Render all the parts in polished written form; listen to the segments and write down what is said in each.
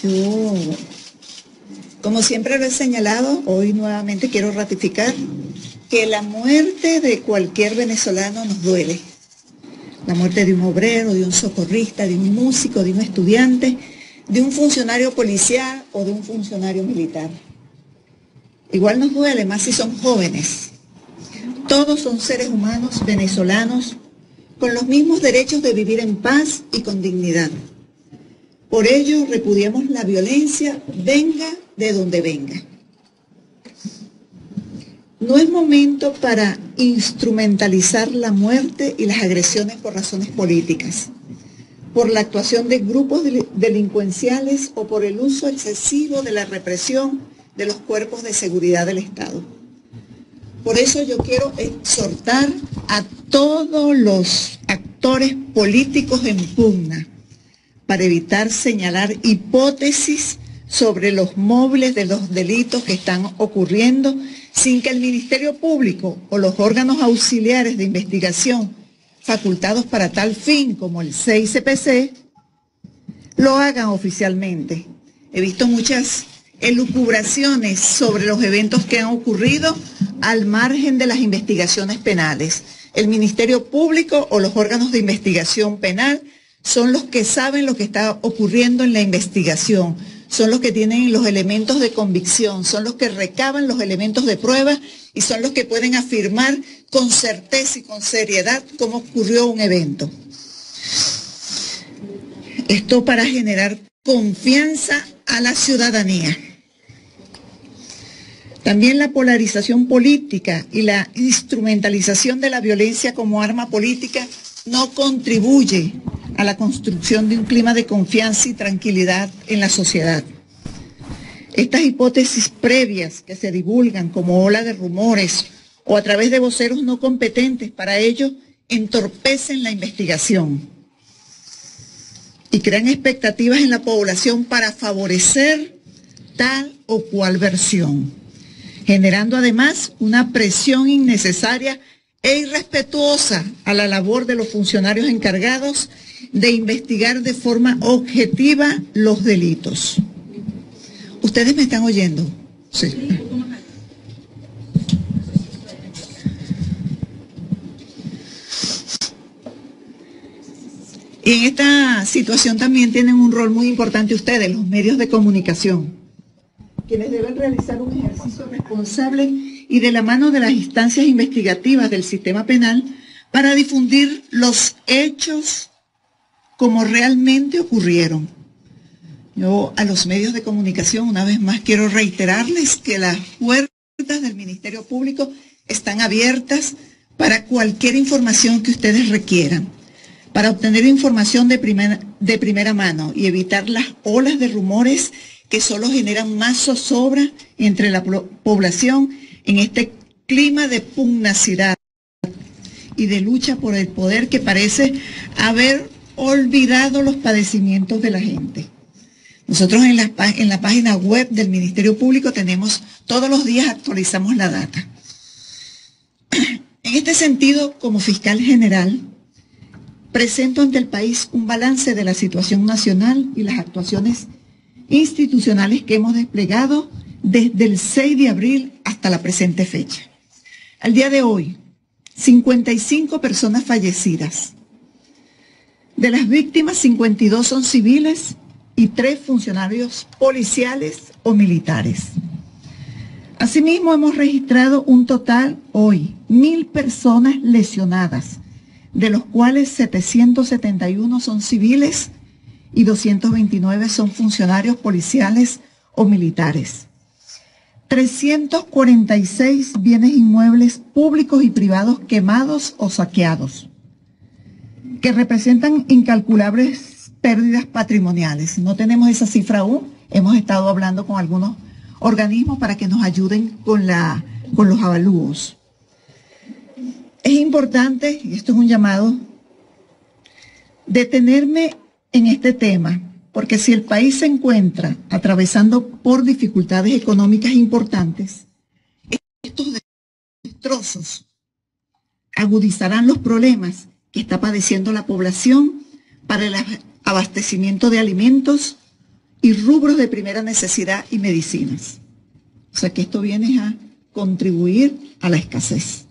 Yo, como siempre lo he señalado, hoy nuevamente quiero ratificar que la muerte de cualquier venezolano nos duele. La muerte de un obrero, de un socorrista, de un músico, de un estudiante, de un funcionario policial o de un funcionario militar. Igual nos duele, más si son jóvenes. Todos son seres humanos venezolanos con los mismos derechos de vivir en paz y con dignidad. Por ello, repudiamos la violencia, venga de donde venga. No es momento para instrumentalizar la muerte y las agresiones por razones políticas, por la actuación de grupos delincuenciales o por el uso excesivo de la represión de los cuerpos de seguridad del Estado. Por eso yo quiero exhortar a todos los actores políticos en pugna para evitar señalar hipótesis sobre los móviles de los delitos que están ocurriendo sin que el Ministerio Público o los órganos auxiliares de investigación facultados para tal fin, como el CICPC, lo hagan oficialmente. He visto muchas elucubraciones sobre los eventos que han ocurrido al margen de las investigaciones penales. El Ministerio Público o los órganos de investigación penal son los que saben lo que está ocurriendo en la investigación, son los que tienen los elementos de convicción, son los que recaban los elementos de prueba y son los que pueden afirmar con certeza y con seriedad cómo ocurrió un evento. Esto para generar confianza a la ciudadanía. También la polarización política y la instrumentalización de la violencia como arma política no contribuye a la construcción de un clima de confianza y tranquilidad en la sociedad. Estas hipótesis previas que se divulgan como ola de rumores o a través de voceros no competentes para ello entorpecen la investigación y crean expectativas en la población para favorecer tal o cual versión, generando además una presión innecesaria e irrespetuosa a la labor de los funcionarios encargados de investigar de forma objetiva los delitos. ¿Ustedes me están oyendo? Sí. Y en esta situación también tienen un rol muy importante ustedes, los medios de comunicación, quienes deben realizar un ejercicio responsable y de la mano de las instancias investigativas del sistema penal para difundir los hechos como realmente ocurrieron. Yo a los medios de comunicación una vez más quiero reiterarles que las puertas del Ministerio Público están abiertas para cualquier información que ustedes requieran, para obtener información de primera mano y evitar las olas de rumores que solo generan más zozobra entre la población en este clima de pugnacidad y de lucha por el poder que parece haber olvidado los padecimientos de la gente. Nosotros en la página web del Ministerio Público tenemos, todos los días actualizamos la data. En este sentido, como fiscal general, presento ante el país un balance de la situación nacional y las actuaciones institucionales que hemos desplegado desde el 6 de abril hasta la presente fecha. Al día de hoy, 55 personas fallecidas. De las víctimas, 52 son civiles y 3 funcionarios policiales o militares. Asimismo, hemos registrado un total hoy, 1.000 personas lesionadas, de los cuales 771 son civiles y 229 son funcionarios policiales o militares. 346 bienes inmuebles públicos y privados quemados o saqueados, que representan incalculables pérdidas patrimoniales. No tenemos esa cifra aún, hemos estado hablando con algunos organismos para que nos ayuden con los avalúos. Es importante, y esto es un llamado, detenerme en este tema, porque si el país se encuentra atravesando por dificultades económicas importantes, estos destrozos agudizarán los problemas que está padeciendo la población para el abastecimiento de alimentos y rubros de primera necesidad y medicinas. O sea que esto viene a contribuir a la escasez.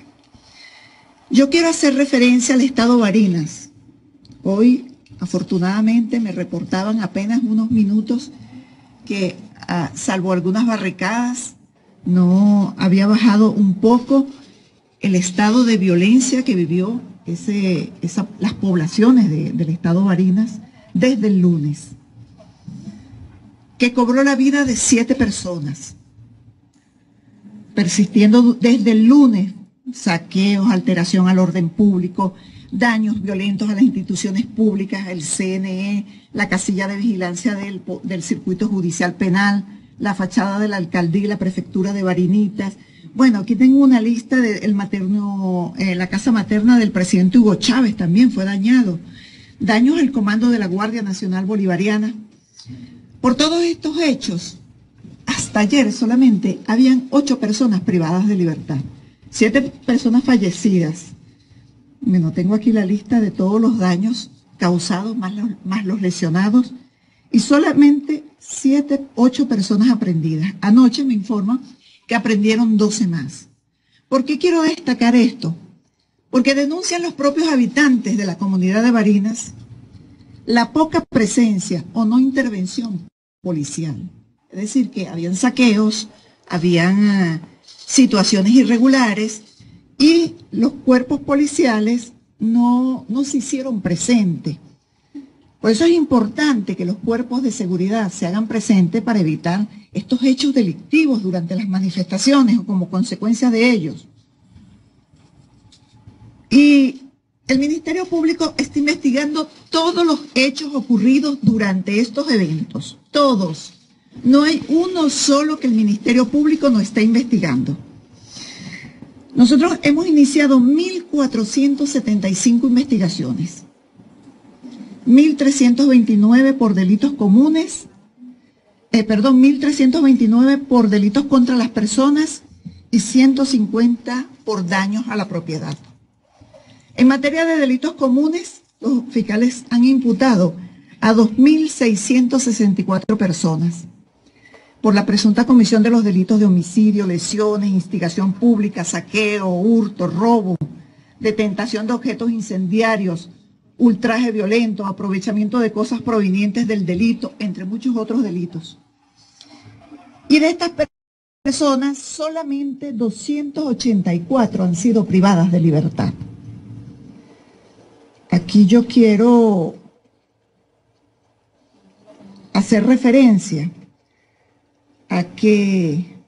Yo quiero hacer referencia al estado Barinas. Hoy, afortunadamente, me reportaban apenas unos minutos que, salvo algunas barricadas, no había bajado un poco el estado de violencia que vivió las poblaciones del estado Barinas desde el lunes, que cobró la vida de 7 personas, persistiendo desde el lunes saqueos, alteración al orden público, daños violentos a las instituciones públicas, el CNE, la casilla de vigilancia del circuito judicial penal, la fachada de la alcaldía y la prefectura de Barinitas. Bueno, aquí tengo una lista de la casa materna del presidente Hugo Chávez también fue dañado. Daños al comando de la Guardia Nacional Bolivariana. Por todos estos hechos, hasta ayer solamente habían 8 personas privadas de libertad, 7 personas fallecidas. Bueno, tengo aquí la lista de todos los daños causados, más los lesionados, y solamente 8 personas aprendidas. Anoche me informan que aprendieron 12 más. ¿Por qué quiero destacar esto? Porque denuncian los propios habitantes de la comunidad de Barinas la poca presencia o no intervención policial. Es decir, que habían saqueos, habían situaciones irregulares y los cuerpos policiales no se hicieron presentes. Por eso es importante que los cuerpos de seguridad se hagan presentes para evitar estos hechos delictivos durante las manifestaciones o como consecuencia de ellos. Y el Ministerio Público está investigando todos los hechos ocurridos durante estos eventos, todos. No hay uno solo que el Ministerio Público no esté investigando. Nosotros hemos iniciado 1.475 investigaciones, 1.329 por delitos comunes, 1.329 por delitos contra las personas y 150 por daños a la propiedad. En materia de delitos comunes, los fiscales han imputado a 2.664 personas por la presunta comisión de los delitos de homicidio, lesiones, instigación pública, saqueo, hurto, robo, detentación de objetos incendiarios, ultraje violento, aprovechamiento de cosas provenientes del delito, entre muchos otros delitos. Y de estas personas, solamente 284 han sido privadas de libertad. Aquí yo quiero hacer referencia a que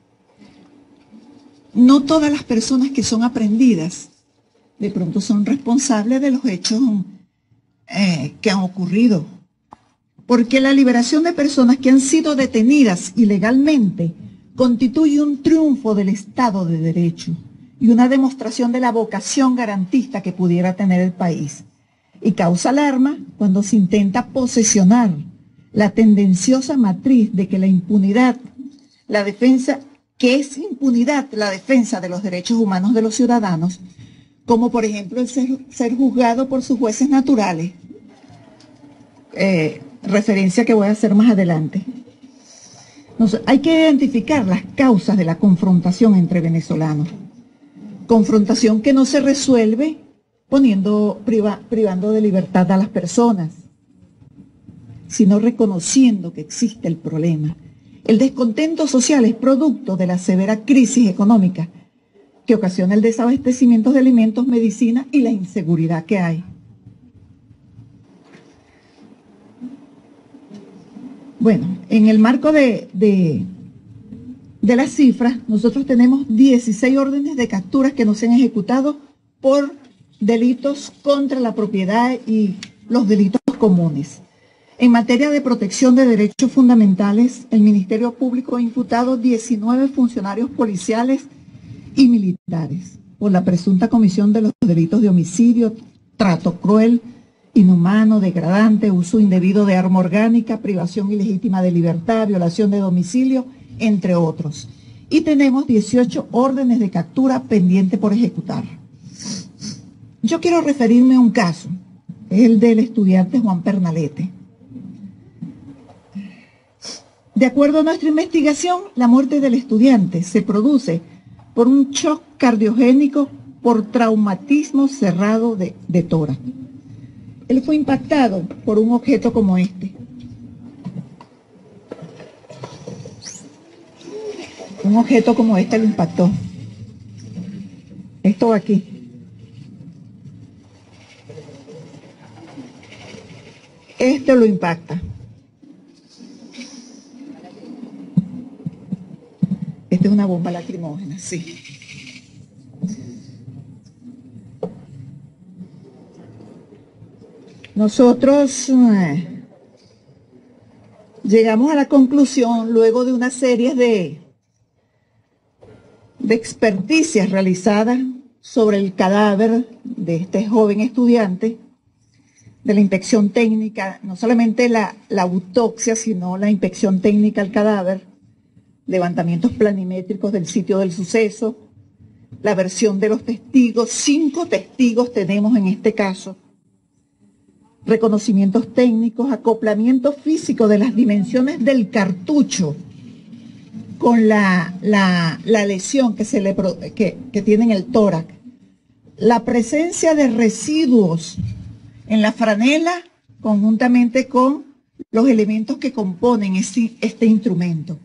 no todas las personas que son aprehendidas de pronto son responsables de los hechos que han ocurrido. Porque la liberación de personas que han sido detenidas ilegalmente constituye un triunfo del Estado de Derecho y una demostración de la vocación garantista que pudiera tener el país. Y causa alarma cuando se intenta posesionar la tendenciosa matriz de que la impunidad, la defensa de los derechos humanos de los ciudadanos, como por ejemplo el ser juzgado por sus jueces naturales, referencia que voy a hacer más adelante. Hay que identificar las causas de la confrontación entre venezolanos, confrontación que no se resuelve privando de libertad a las personas, sino reconociendo que existe el problema. El descontento social es producto de la severa crisis económica que ocasiona el desabastecimiento de alimentos, medicina y la inseguridad que hay. Bueno, en el marco de las cifras, nosotros tenemos 16 órdenes de capturas que no se han ejecutado por delitos contra la propiedad y los delitos comunes. En materia de protección de derechos fundamentales, el Ministerio Público ha imputado 19 funcionarios policiales y militares por la presunta comisión de los delitos de homicidio, trato cruel, inhumano, degradante, uso indebido de arma orgánica, privación ilegítima de libertad, violación de domicilio, entre otros. Y tenemos 18 órdenes de captura pendientes por ejecutar. Yo quiero referirme a un caso, es el del estudiante Juan Pernalete. De acuerdo a nuestra investigación, la muerte del estudiante se produce por un shock cardiogénico por traumatismo cerrado de tórax. Él fue impactado por un objeto como este. Un objeto como este lo impactó. Esto aquí. Esto lo impacta. Esta es una bomba lacrimógena, sí. Nosotros llegamos a la conclusión, luego de una serie de experticias realizadas sobre el cadáver de este joven estudiante, de la inspección técnica, no solamente la autopsia, sino la inspección técnica al cadáver, levantamientos planimétricos del sitio del suceso, la versión de los testigos, 5 testigos tenemos en este caso, reconocimientos técnicos, acoplamiento físico de las dimensiones del cartucho con la lesión que tiene en el tórax, la presencia de residuos en la franela conjuntamente con los elementos que componen este instrumento.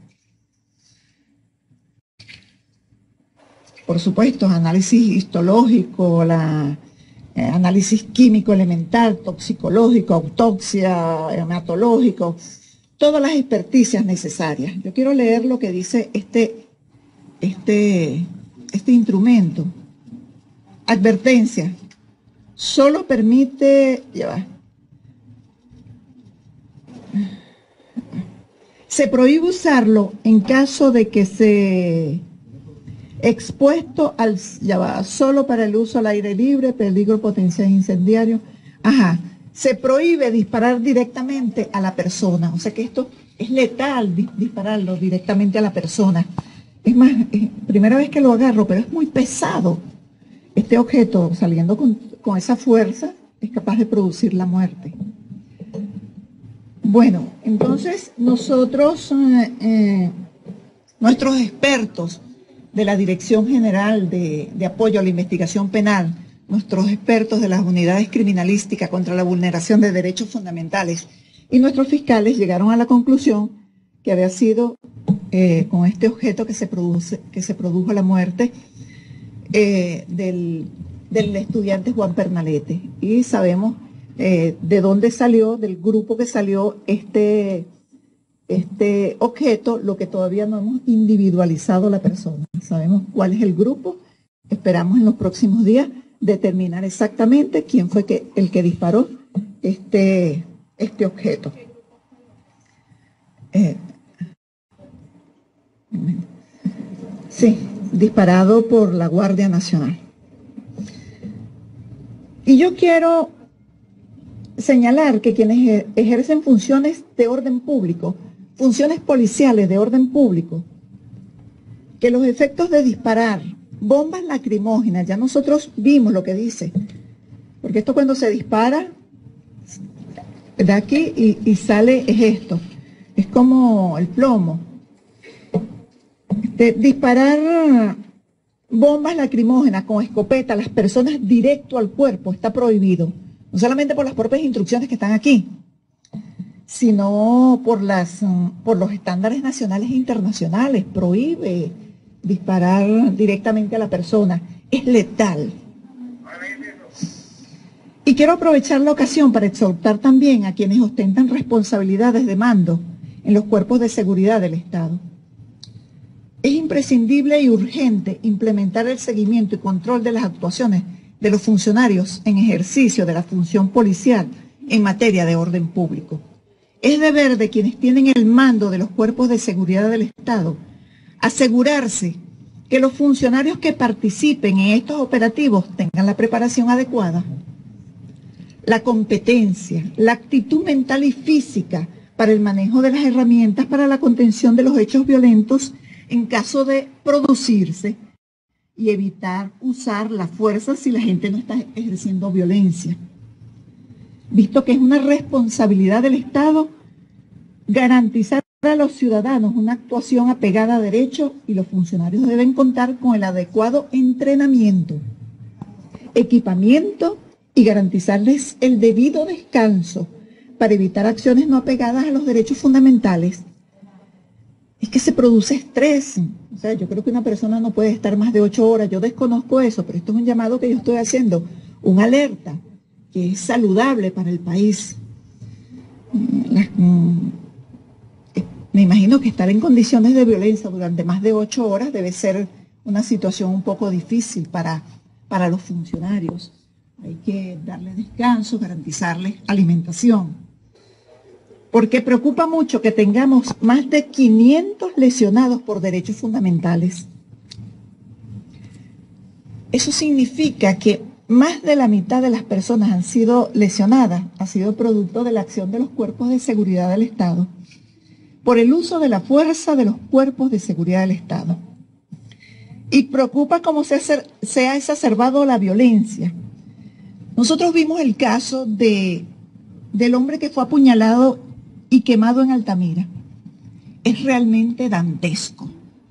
Por supuesto, análisis histológico, análisis químico elemental, toxicológico, autopsia, hematológico, todas las experticias necesarias. Yo quiero leer lo que dice este instrumento. Advertencia. Solo permite... Se prohíbe usarlo en caso de que se... expuesto al... solo para el uso al aire libre, peligro potencial incendiario. Se prohíbe disparar directamente a la persona. O sea que esto es letal, dispararlo directamente a la persona. Es más, primera vez que lo agarro, pero es muy pesado. Este objeto, saliendo con esa fuerza, es capaz de producir la muerte. Bueno, entonces nosotros, nuestros expertos de la Dirección General de Apoyo a la Investigación Penal, nuestros expertos de las unidades criminalísticas contra la vulneración de derechos fundamentales y nuestros fiscales llegaron a la conclusión que había sido con este objeto que se produjo la muerte del estudiante Juan Pernalete. Y sabemos de dónde salió, del grupo que salió este objeto, lo que todavía no hemos individualizado la persona. Sabemos cuál es el grupo, esperamos en los próximos días determinar exactamente quién fue el que disparó este objeto. Sí, disparado por la Guardia Nacional. Y yo quiero señalar que quienes ejercen funciones de orden público, funciones policiales de orden público, que los efectos de disparar bombas lacrimógenas, ya nosotros vimos lo que dice, porque esto cuando se dispara de aquí y sale es esto, es como el plomo. Disparar bombas lacrimógenas con escopeta a las personas directo al cuerpo está prohibido, no solamente por las propias instrucciones que están aquí, sino por los estándares nacionales e internacionales. Prohíbe disparar directamente a la persona, es letal. Y quiero aprovechar la ocasión para exhortar también a quienes ostentan responsabilidades de mando en los cuerpos de seguridad del Estado. Es imprescindible y urgente implementar el seguimiento y control de las actuaciones de los funcionarios en ejercicio de la función policial en materia de orden público. Es deber de quienes tienen el mando de los cuerpos de seguridad del Estado asegurarse que los funcionarios que participen en estos operativos tengan la preparación adecuada, la competencia, la actitud mental y física para el manejo de las herramientas para la contención de los hechos violentos en caso de producirse y evitar usar la fuerza si la gente no está ejerciendo violencia. Visto que es una responsabilidad del Estado garantizar a los ciudadanos una actuación apegada a derechos y los funcionarios deben contar con el adecuado entrenamiento, equipamiento y garantizarles el debido descanso para evitar acciones no apegadas a los derechos fundamentales. Es que se produce estrés. O sea, yo creo que una persona no puede estar más de 8 horas. Yo desconozco eso, pero esto es un llamado que yo estoy haciendo, una alerta que es saludable para el país. Me imagino que estar en condiciones de violencia durante más de 8 horas debe ser una situación un poco difícil para los funcionarios. Hay que darles descanso, garantizarles alimentación. Porque preocupa mucho que tengamos más de 500 lesionados por derechos fundamentales. Eso significa que más de la mitad de las personas han sido lesionadas, ha sido producto de la acción de los cuerpos de seguridad del Estado, por el uso de la fuerza de los cuerpos de seguridad del Estado. Y preocupa cómo se ha exacerbado la violencia. Nosotros vimos el caso del hombre que fue apuñalado y quemado en Altamira. Es realmente dantesco.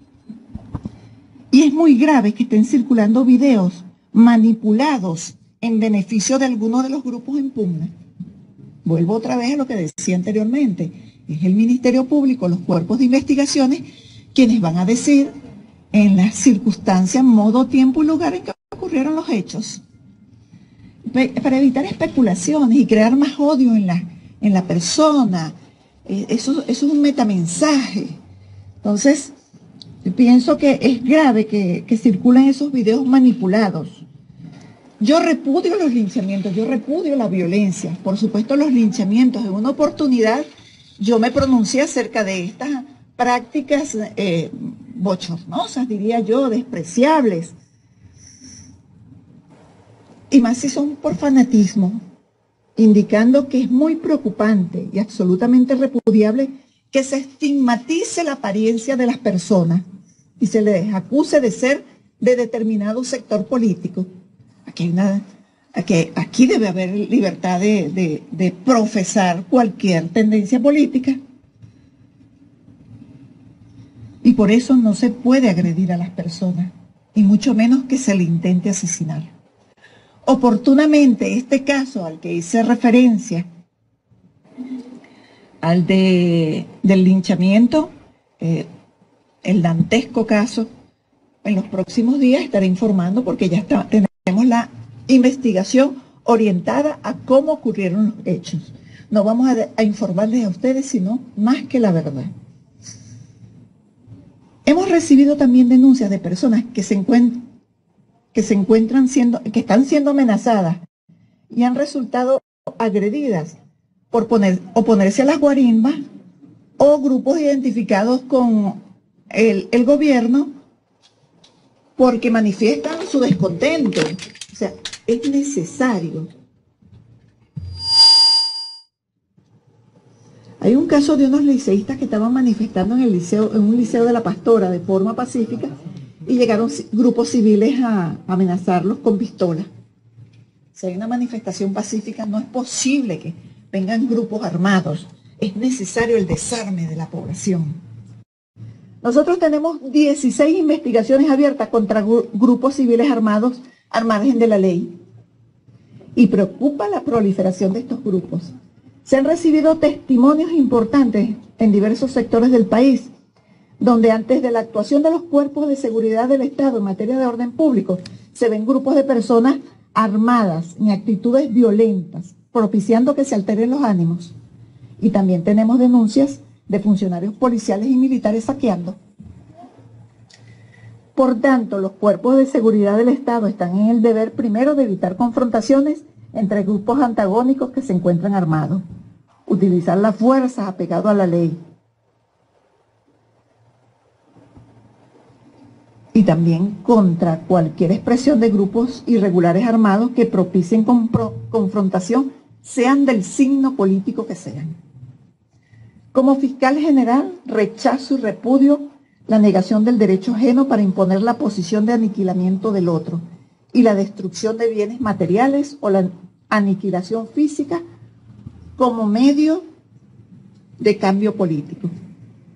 Y es muy grave que estén circulando videos manipulados en beneficio de algunos de los grupos en pugna. Vuelvo otra vez a lo que decía anteriormente. Es el Ministerio Público, los cuerpos de investigaciones, quienes van a decir en las circunstancias, modo, tiempo y lugar en que ocurrieron los hechos, para evitar especulaciones y crear más odio en la persona. Eso es un metamensaje. Entonces, pienso que es grave que circulen esos videos manipulados. Yo repudio los linchamientos, yo repudio la violencia, por supuesto los linchamientos. En una oportunidad yo me pronuncié acerca de estas prácticas bochornosas, diría yo, despreciables. Y más si son por fanatismo, indicando que es muy preocupante y absolutamente repudiable que se estigmatice la apariencia de las personas y se les acuse de ser de determinado sector político. Aquí debe haber libertad de profesar cualquier tendencia política. Y por eso no se puede agredir a las personas, y mucho menos que se le intente asesinar. Oportunamente, este caso al que hice referencia, al del linchamiento, el dantesco caso, en los próximos días estaré informando porque ya tenemos la investigación orientada a cómo ocurrieron los hechos. No vamos a informarles a ustedes, sino más que la verdad. Hemos recibido también denuncias de personas que están siendo amenazadas y han resultado agredidas por oponerse a las guarimbas o grupos identificados con el gobierno porque manifiestan su descontento. O sea, es necesario. Hay un caso de unos liceístas que estaban manifestando en un liceo de La Pastora de forma pacífica y llegaron grupos civiles a amenazarlos con pistolas. Si hay una manifestación pacífica, no es posible que vengan grupos armados. Es necesario el desarme de la población. Nosotros tenemos 16 investigaciones abiertas contra grupos civiles armados al margen de la ley. Y preocupa la proliferación de estos grupos. Se han recibido testimonios importantes en diversos sectores del país, donde antes de la actuación de los cuerpos de seguridad del Estado en materia de orden público, se ven grupos de personas armadas en actitudes violentas, propiciando que se alteren los ánimos. Y también tenemos denuncias de funcionarios policiales y militares saqueando. Por tanto, los cuerpos de seguridad del Estado están en el deber primero de evitar confrontaciones entre grupos antagónicos que se encuentran armados, utilizar la fuerza apegado a la ley y también contra cualquier expresión de grupos irregulares armados que propicien confrontación, sean del signo político que sean. Como fiscal general, rechazo y repudio la negación del derecho ajeno para imponer la posición de aniquilamiento del otro y la destrucción de bienes materiales o la aniquilación física como medio de cambio político.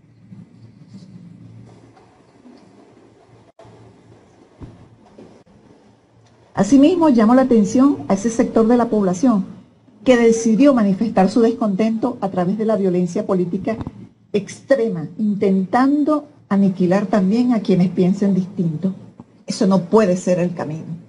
Asimismo, llamo la atención a ese sector de la población que decidió manifestar su descontento a través de la violencia política extrema, intentando aniquilar también a quienes piensen distinto. Eso no puede ser el camino.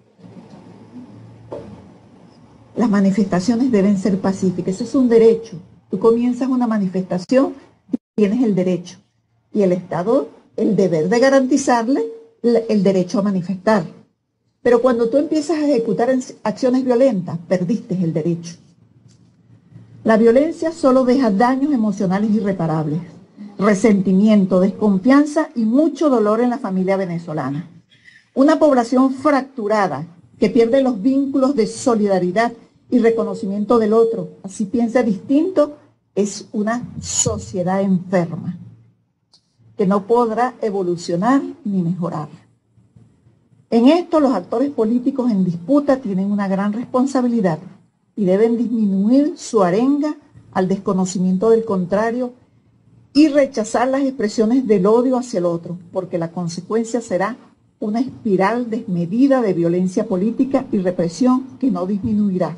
Las manifestaciones deben ser pacíficas, eso es un derecho. Tú comienzas una manifestación, tienes el derecho. Y el Estado, el deber de garantizarle el derecho a manifestar. Pero cuando tú empiezas a ejecutar acciones violentas, perdiste el derecho. La violencia solo deja daños emocionales irreparables, resentimiento, desconfianza y mucho dolor en la familia venezolana. Una población fracturada que pierde los vínculos de solidaridad y reconocimiento del otro, así piensa distinto, es una sociedad enferma que no podrá evolucionar ni mejorar. En esto los actores políticos en disputa tienen una gran responsabilidad y deben disminuir su arenga al desconocimiento del contrario y rechazar las expresiones del odio hacia el otro, porque la consecuencia será una espiral desmedida de violencia política y represión que no disminuirá.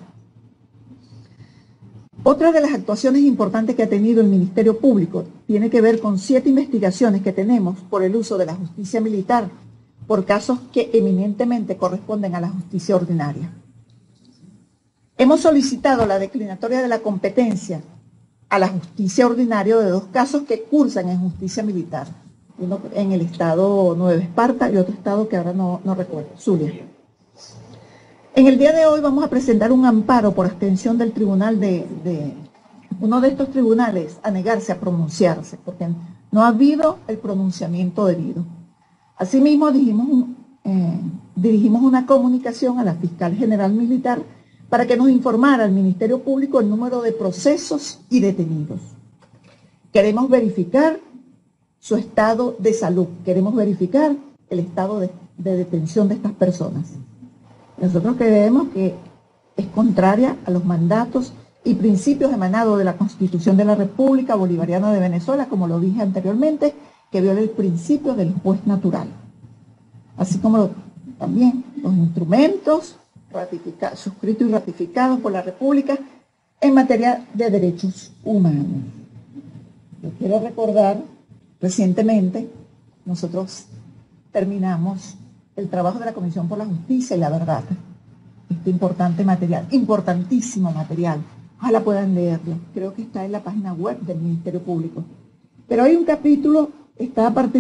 Otra de las actuaciones importantes que ha tenido el Ministerio Público tiene que ver con 7 investigaciones que tenemos por el uso de la justicia militar por casos que eminentemente corresponden a la justicia ordinaria. Hemos solicitado la declinatoria de la competencia a la justicia ordinaria de 2 casos que cursan en justicia militar. Uno en el estado Nueva Esparta y otro estado que ahora no recuerdo, Zulia. En el día de hoy vamos a presentar un amparo por abstención del tribunal uno de estos tribunales a negarse a pronunciarse, porque no ha habido el pronunciamiento debido. Asimismo, dirigimos una comunicación a la fiscal general militar para que nos informara al Ministerio Público el número de procesos y detenidos. Queremos verificar su estado de salud, queremos verificar el estado de detención de estas personas. Nosotros creemos que es contraria a los mandatos y principios emanados de la Constitución de la República Bolivariana de Venezuela, como lo dije anteriormente, que viola el principio del juez natural. Así como también los instrumentos suscritos y ratificados por la República en materia de derechos humanos. Yo quiero recordar, recientemente nosotros terminamos el trabajo de la Comisión por la Justicia y la Verdad. Este importante material, importantísimo material. Ojalá puedan leerlo. Creo que está en la página web del Ministerio Público. Pero hay un capítulo, está a partir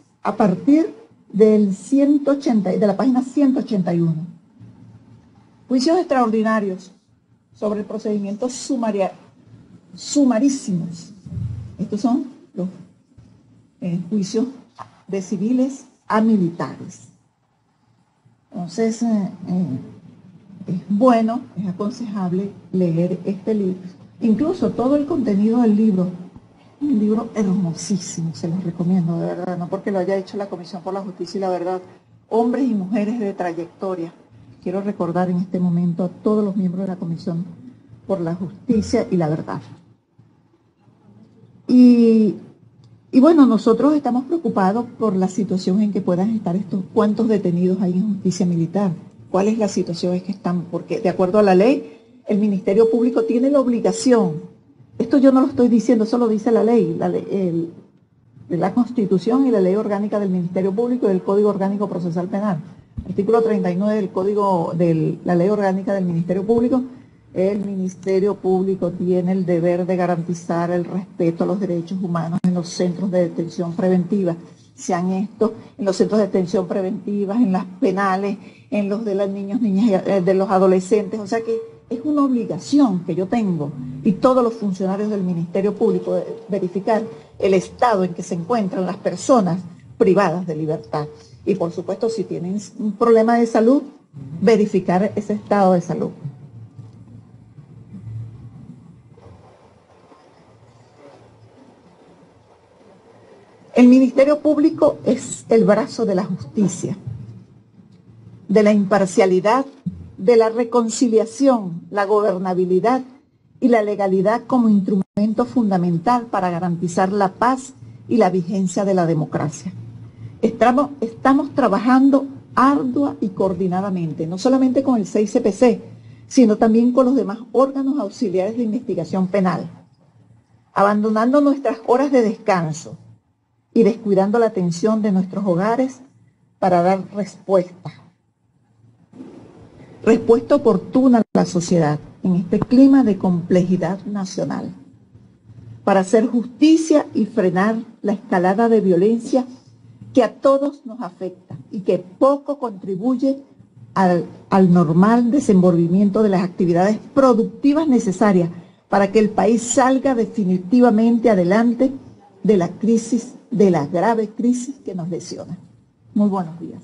del 180, de la página 181. Juicios extraordinarios sobre el procedimiento sumarísimos. Estos son los juicios de civiles a militares. Entonces, es bueno, es aconsejable leer este libro. Incluso todo el contenido del libro, un libro hermosísimo, se los recomiendo, de verdad, no porque lo haya hecho la Comisión por la Justicia y la Verdad. Hombres y mujeres de trayectoria. Quiero recordar en este momento a todos los miembros de la Comisión por la Justicia y la Verdad. Y bueno, nosotros estamos preocupados por la situación en que puedan estar estos cuantos detenidos ahí en justicia militar. ¿Cuál es la situación en que están? Porque de acuerdo a la ley, el Ministerio Público tiene la obligación, esto yo no lo estoy diciendo, eso lo dice la ley, la Constitución y la Ley Orgánica del Ministerio Público y el Código Orgánico Procesal Penal. Artículo 39 del Código de la Ley Orgánica del Ministerio Público. El Ministerio Público tiene el deber de garantizar el respeto a los derechos humanos en los centros de detención preventiva, sean estos en los centros de detención preventiva, en las penales, en los de las niñas, de los adolescentes. O sea que es una obligación que yo tengo y todos los funcionarios del Ministerio Público de verificar el estado en que se encuentran las personas privadas de libertad. Y por supuesto, si tienen un problema de salud, verificar ese estado de salud. El Ministerio Público es el brazo de la justicia, de la imparcialidad, de la reconciliación, la gobernabilidad y la legalidad como instrumento fundamental para garantizar la paz y la vigencia de la democracia. Estamos trabajando ardua y coordinadamente, no solamente con el CICPC, sino también con los demás órganos auxiliares de investigación penal, abandonando nuestras horas de descanso y descuidando la atención de nuestros hogares para dar respuesta oportuna a la sociedad en este clima de complejidad nacional, para hacer justicia y frenar la escalada de violencia que a todos nos afecta y que poco contribuye al normal desenvolvimiento de las actividades productivas necesarias para que el país salga definitivamente adelante de la crisis, de la grave crisis que nos lesiona. Muy buenos días.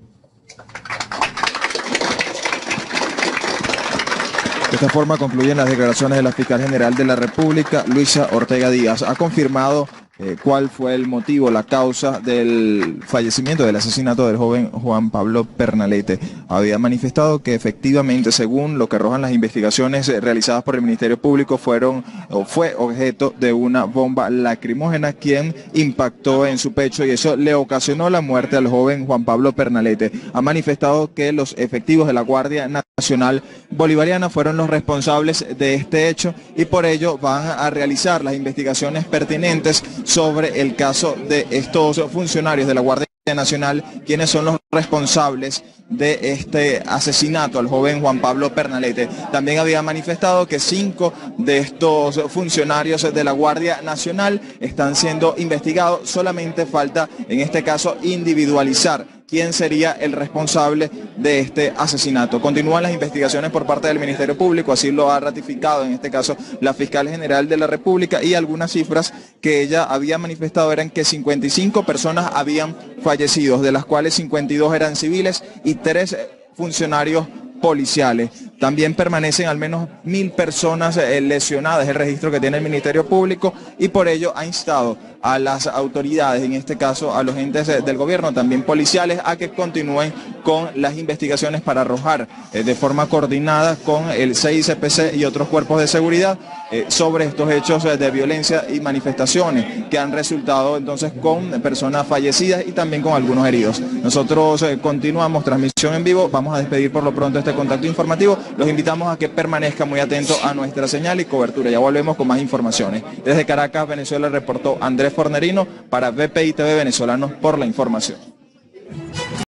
De esta forma concluyen las declaraciones de la Fiscal General de la República, Luisa Ortega Díaz. Ha confirmado cuál fue el motivo, la causa del fallecimiento, del asesinato del joven Juan Pablo Pernalete. Había manifestado que efectivamente, según lo que arrojan las investigaciones realizadas por el Ministerio Público, fue objeto de una bomba lacrimógena quien impactó en su pecho y eso le ocasionó la muerte al joven Juan Pablo Pernalete. Ha manifestado que los efectivos de la Guardia Nacional Bolivariana fueron los responsables de este hecho y por ello van a realizar las investigaciones pertinentes sobre el caso de estos funcionarios de la Guardia Nacional, quienes son los responsables de este asesinato al joven Juan Pablo Pernalete. También había manifestado que 5 de estos funcionarios de la Guardia Nacional están siendo investigados, solamente falta en este caso individualizar quién sería el responsable de este asesinato. Continúan las investigaciones por parte del Ministerio Público, así lo ha ratificado en este caso la Fiscal General de la República, y algunas cifras que ella había manifestado eran que 55 personas habían fallecido, de las cuales 52 eran civiles y 3 funcionarios policiales. También permanecen al menos 1000 personas lesionadas, el registro que tiene el Ministerio Público, y por ello ha instado a las autoridades, en este caso a los entes del gobierno, también policiales, a que continúen con las investigaciones para arrojar de forma coordinada con el CICPC y otros cuerpos de seguridad sobre estos hechos de violencia y manifestaciones que han resultado entonces con personas fallecidas y también con algunos heridos. Nosotros continuamos transmisión en vivo, vamos a despedir por lo pronto este contacto informativo, los invitamos a que permanezcan muy atentos a nuestra señal y cobertura, ya volvemos con más informaciones. Desde Caracas, Venezuela, reportó Andrés Fornerino para BPI TV Venezolanos por la información.